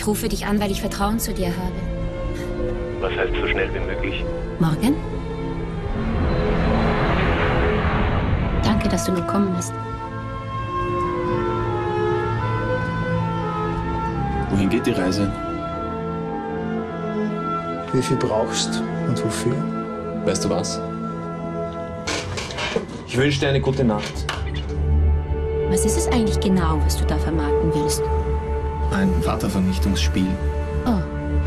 Ich rufe dich an, weil ich Vertrauen zu dir habe. Was heißt so schnell wie möglich? Morgen? Danke, dass du gekommen bist. Wohin geht die Reise? Wie viel brauchst und wofür? Weißt du was? Ich wünsche dir eine gute Nacht. Was ist es eigentlich genau, was du da vermarkten willst? Ein Vatervernichtungsspiel. Oh.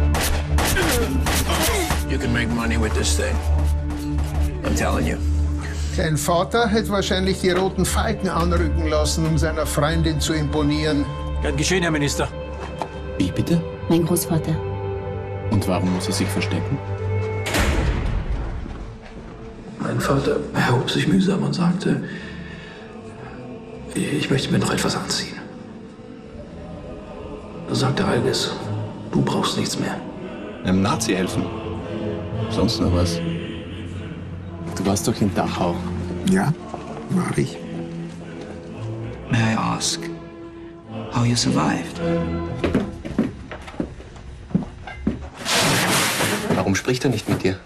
You can make money with this thing. I'm telling you. Dein Vater hätte wahrscheinlich die roten Falken anrücken lassen, um seiner Freundin zu imponieren. Gern geschehen, Herr Minister. Wie bitte? Mein Großvater. Und warum muss er sich verstecken? Mein Vater erhob sich mühsam und sagte, ich möchte mir noch etwas anziehen. Da sagte Algis, du brauchst nichts mehr. Einem Nazi helfen? Sonst noch was? Du warst doch in Dachau. Ja, war ich. May I ask how you survived? Warum spricht er nicht mit dir?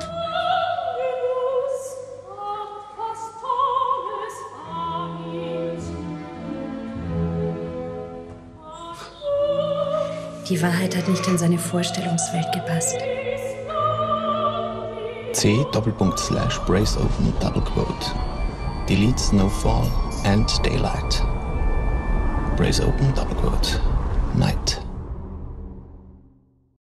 Die Wahrheit hat nicht in seine Vorstellungswelt gepasst. C:/Brace Open Double Quote. Delete Snowfall and Daylight. Brace Open Double Quote. Night.